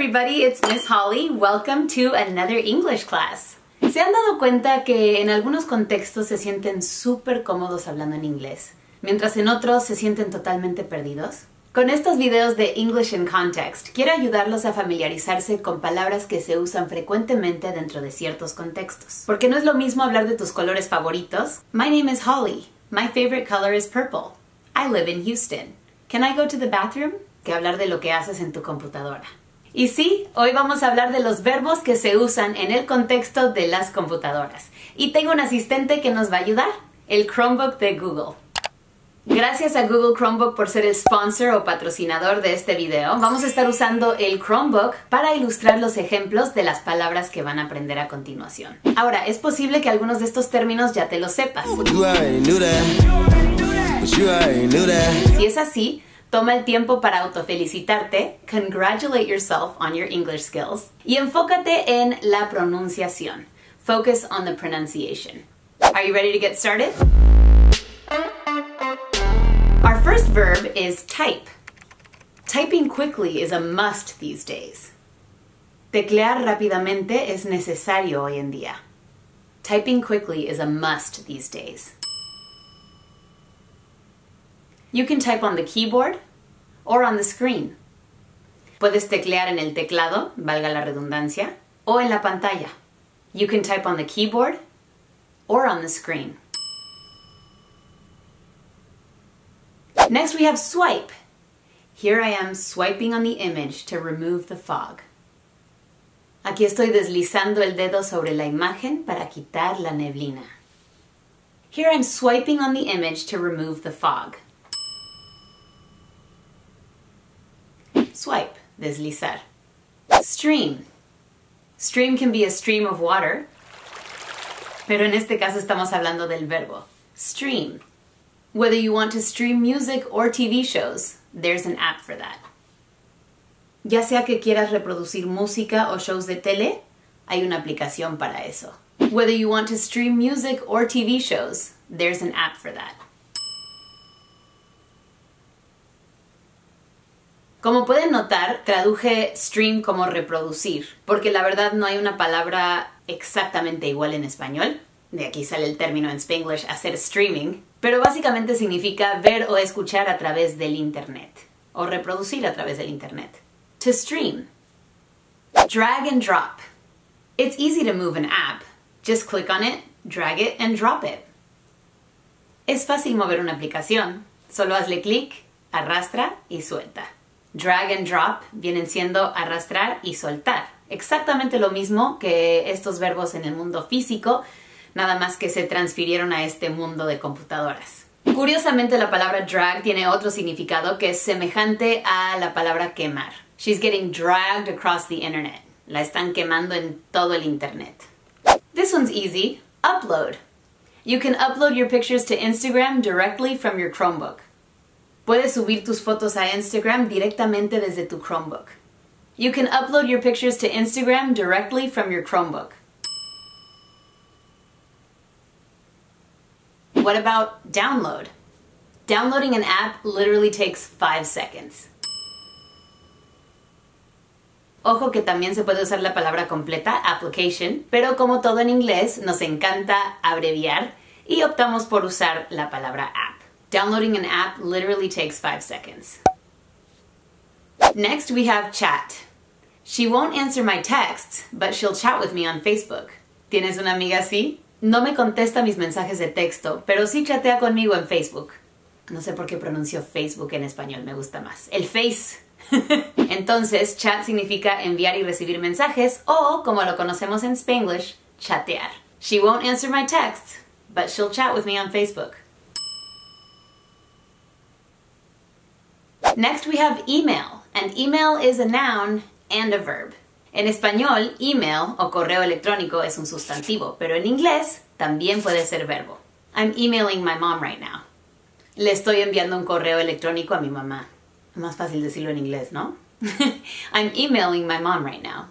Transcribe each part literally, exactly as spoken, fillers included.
everybody, it's Miss Holly. Welcome to another English class. ¿Se han dado cuenta que en algunos contextos se sienten súper cómodos hablando en inglés, mientras en otros se sienten totalmente perdidos? Con estos videos de English in Context, quiero ayudarlos a familiarizarse con palabras que se usan frecuentemente dentro de ciertos contextos. Porque no es lo mismo hablar de tus colores favoritos. My name is Holly. My favorite color is purple. I live in Houston. Can I go to the bathroom? Que hablar de lo que haces en tu computadora. Y sí, hoy vamos a hablar de los verbos que se usan en el contexto de las computadoras. Y tengo un asistente que nos va a ayudar, el Chromebook de Google. Gracias a Google Chromebook por ser el sponsor o patrocinador de este video. Vamos a estar usando el Chromebook para ilustrar los ejemplos de las palabras que van a aprender a continuación. Ahora, es posible que algunos de estos términos ya te los sepas. Si es así, toma el tiempo para autofelicitarte, congratulate yourself on your English skills, y enfócate en la pronunciación. Focus on the pronunciation. Are you ready to get started? Our first verb is type. Typing quickly is a must these days. Teclear rápidamente es necesario hoy en día. Typing quickly is a must these days. You can type on the keyboard or on the screen. Puedes teclear en el teclado, valga la redundancia, o en la pantalla. You can type on the keyboard or on the screen. Next we have swipe. Here I am swiping on the image to remove the fog. Aquí estoy deslizando el dedo sobre la imagen para quitar la neblina. Here I'm swiping on the image to remove the fog. Swipe, deslizar. Stream. Stream can be a stream of water, pero en este caso estamos hablando del verbo stream. Whether you want to stream music or T V shows, there's an app for that. Ya sea que quieras reproducir música o shows de tele, hay una aplicación para eso. Whether you want to stream music or T V shows, there's an app for that. Como pueden notar, traduje stream como reproducir, porque la verdad no hay una palabra exactamente igual en español. De aquí sale el término en Spanglish, hacer streaming, pero básicamente significa ver o escuchar a través del internet, o reproducir a través del internet. To stream. Drag and drop. It's easy to move an app. Just click on it, drag it, and drop it. Es fácil mover una aplicación. Solo hazle clic, arrastra y suelta. Drag and drop vienen siendo arrastrar y soltar. Exactamente lo mismo que estos verbos en el mundo físico, nada más que se transfirieron a este mundo de computadoras. Curiosamente, la palabra drag tiene otro significado que es semejante a la palabra quemar. She's getting dragged across the internet. La están quemando en todo el internet. This one's easy. Upload. You can upload your pictures to Instagram directly from your Chromebook. Puedes subir tus fotos a Instagram directamente desde tu Chromebook. You can upload your pictures to Instagram directly from your Chromebook. What about download? Downloading an app literally takes five seconds. Ojo que también se puede usar la palabra completa, application, pero como todo en inglés, nos encanta abreviar y optamos por usar la palabra app. Downloading an app literally takes five seconds. Next we have chat. She won't answer my texts, but she'll chat with me on Facebook. ¿Tienes una amiga así? No me contesta mis mensajes de texto, pero sí chatea conmigo en Facebook. No sé por qué pronuncio Facebook en español, me gusta más. El Face. Entonces, chat significa enviar y recibir mensajes o, como lo conocemos en Spanglish, chatear. She won't answer my texts, but she'll chat with me on Facebook. Next we have email, and email is a noun and a verb. En español, email o correo electrónico es un sustantivo, pero en inglés también puede ser verbo. I'm emailing my mom right now. Le estoy enviando un correo electrónico a mi mamá. Más fácil decirlo en inglés, ¿no? I'm emailing my mom right now.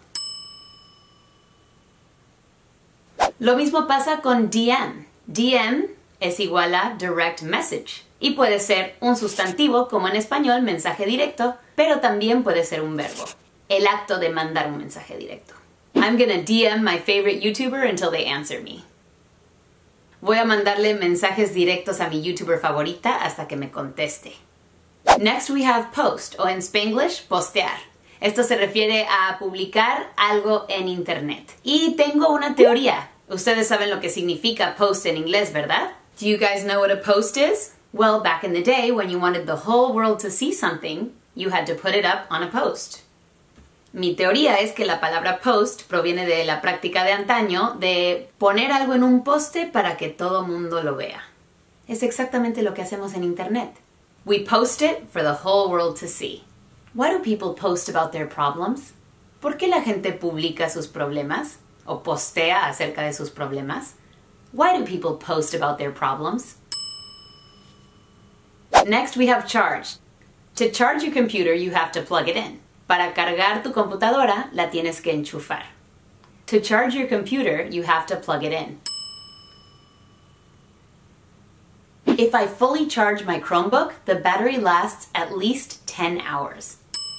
Lo mismo pasa con D M. D M es igual a direct message. Y puede ser un sustantivo, como en español, mensaje directo, pero también puede ser un verbo. el acto de mandar un mensaje directo. I'm gonna D M my favorite YouTuber until they answer me. Voy a mandarle mensajes directos a mi YouTuber favorita hasta que me conteste. Next we have post, o en Spanglish, postear. Esto se refiere a publicar algo en internet. Y tengo una teoría. Ustedes saben lo que significa post en inglés, ¿verdad? Do you guys know what a post is? Well, back in the day, when you wanted the whole world to see something, you had to put it up on a post. Mi teoría es que la palabra post proviene de la práctica de antaño de poner algo en un poste para que todo mundo lo vea. Es exactamente lo que hacemos en internet. We post it for the whole world to see. Why do people post about their problems? ¿Por qué la gente publica sus problemas o postea acerca de sus problemas? Why do people post about their problems? Next we have charge. To charge your computer, you have to plug it in. Para cargar tu computadora, la tienes que enchufar. To charge your computer, you have to plug it in. If I fully charge my Chromebook, the battery lasts at least ten hours.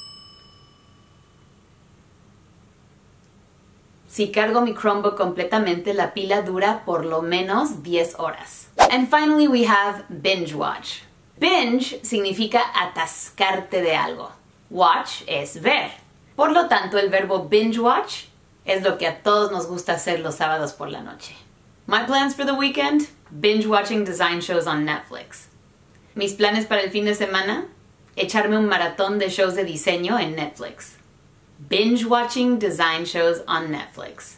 Si cargo mi Chromebook completamente, la pila dura por lo menos diez horas. And finally we have binge watch. Binge significa atascarte de algo. Watch es ver. Por lo tanto, el verbo binge watch es lo que a todos nos gusta hacer los sábados por la noche. My plans for the weekend? Binge watching design shows on Netflix. Mis planes para el fin de semana? Echarme un maratón de shows de diseño en Netflix. Binge watching design shows on Netflix.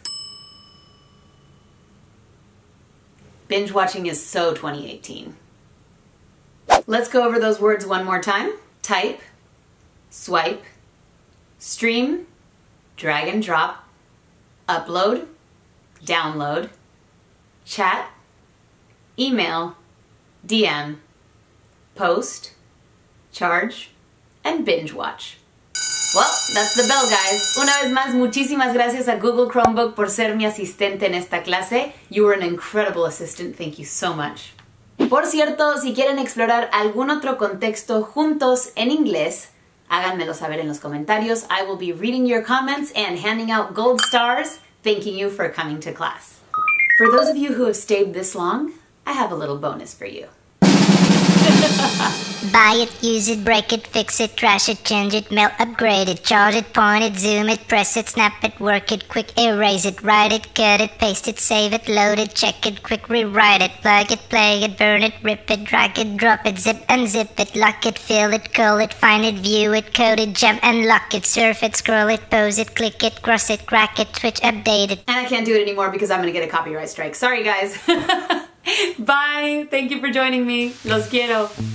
Binge watching is so twenty eighteen. Let's go over those words one more time. Type, swipe, stream, drag and drop, upload, download, chat, email, D M, post, charge, and binge watch. Well, that's the bell, guys. Una vez más, muchísimas gracias a Google Chromebook por ser mi asistente en esta clase. You were an incredible assistant. Thank you so much. Por cierto, si quieren explorar algún otro contexto juntos en inglés, háganmelo saber en los comentarios. I will be reading your comments and handing out gold stars, thanking you for coming to class. For those of you who have stayed this long, I have a little bonus for you. Buy it, use it, break it, fix it, trash it, change it, melt, upgrade it, charge it, point it, zoom it, press it, snap it, work it, quick erase it, write it, cut it, paste it, save it, load it, check it, quick rewrite it, plug it, play it, burn it, rip it, drag it, drop it, zip unzip it, lock it, fill it, call it, find it, view it, code it, jump and lock it, surf it, scroll it, pose it, click it, cross it, crack it, switch, update it. And I can't do it anymore because I'm gonna get a copyright strike. Sorry, guys. Bye. Thank you for joining me. Los quiero.